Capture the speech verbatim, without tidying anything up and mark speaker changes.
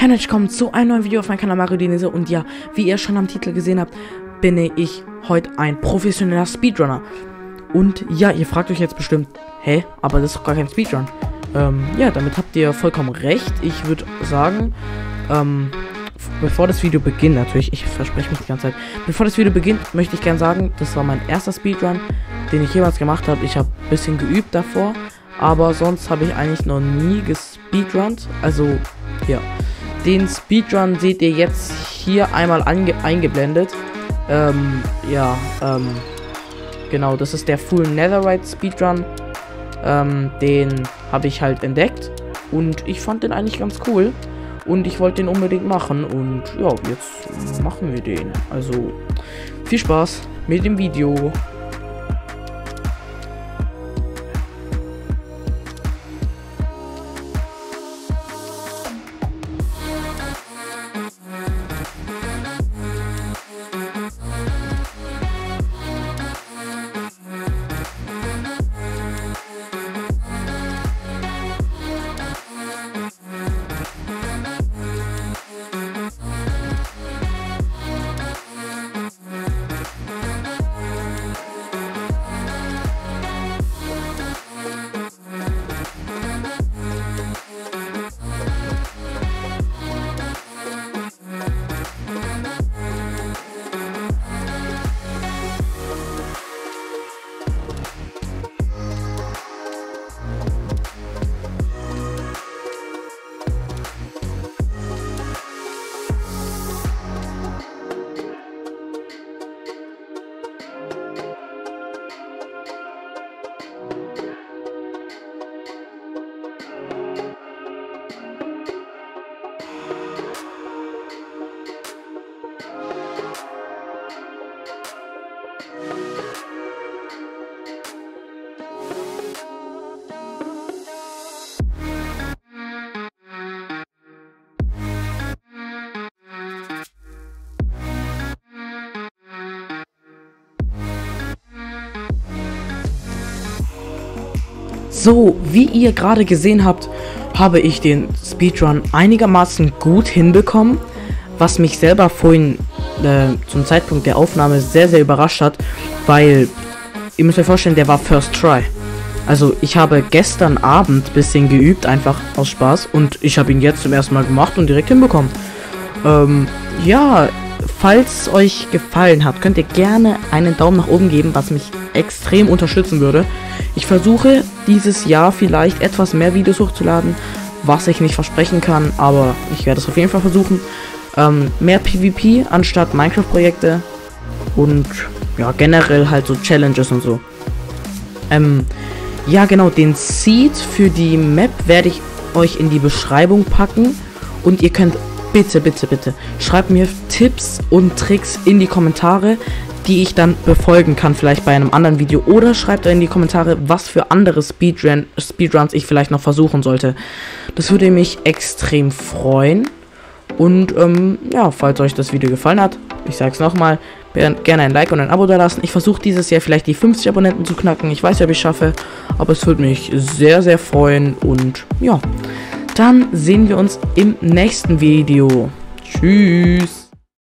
Speaker 1: Herzlich willkommen zu einem neuen Video auf meinem Kanal Mario Denise. Und ja, wie ihr schon am Titel gesehen habt, bin ich heute ein professioneller Speedrunner. Und ja, ihr fragt euch jetzt bestimmt, hä, aber das ist doch gar kein Speedrun. Ähm, ja, damit habt ihr vollkommen recht. Ich würde sagen, ähm, bevor das Video beginnt, natürlich, ich verspreche mich die ganze Zeit, bevor das Video beginnt, möchte ich gerne sagen, das war mein erster Speedrun, den ich jemals gemacht habe. Ich habe ein bisschen geübt davor, aber sonst habe ich eigentlich noch nie gespeedrunnt. Also, ja. Den Speedrun seht ihr jetzt hier einmal eingeblendet. Ähm, ja, ähm, genau, das ist der Full Netherite Speedrun. Ähm, den habe ich halt entdeckt und ich fand den eigentlich ganz cool und ich wollte den unbedingt machen und ja, jetzt machen wir den. Also, viel Spaß mit dem Video. So, wie ihr gerade gesehen habt, habe ich den Speedrun einigermaßen gut hinbekommen, was mich selber vorhin äh, zum Zeitpunkt der Aufnahme sehr, sehr überrascht hat, weil, ihr müsst euch vorstellen, der war First Try. Also ich habe gestern Abend ein bisschen geübt, einfach aus Spaß, und ich habe ihn jetzt zum ersten Mal gemacht und direkt hinbekommen. Ähm, ja, falls euch gefallen hat, könnt ihr gerne einen Daumen nach oben geben, was mich extrem unterstützen würde. Ich versuche dieses Jahr vielleicht etwas mehr Videos hochzuladen, was ich nicht versprechen kann, aber ich werde es auf jeden Fall versuchen. Ähm, mehr PvP anstatt Minecraft-Projekte und ja, generell halt so Challenges und so. Ähm, ja genau, den Seed für die Map werde ich euch in die Beschreibung packen und ihr könnt bitte, bitte, bitte, schreibt mir Tipps und Tricks in die Kommentare, die ich dann befolgen kann, vielleicht bei einem anderen Video. Oder schreibt in die Kommentare, was für andere Speedrun, Speedruns ich vielleicht noch versuchen sollte. Das würde mich extrem freuen. Und ähm, ja, falls euch das Video gefallen hat, ich sage es nochmal, gerne ein Like und ein Abo da lassen. Ich versuche dieses Jahr vielleicht die fünfzig Abonnenten zu knacken. Ich weiß ja, ob ich es schaffe, aber es würde mich sehr, sehr freuen. Und ja, dann sehen wir uns im nächsten Video. Tschüss.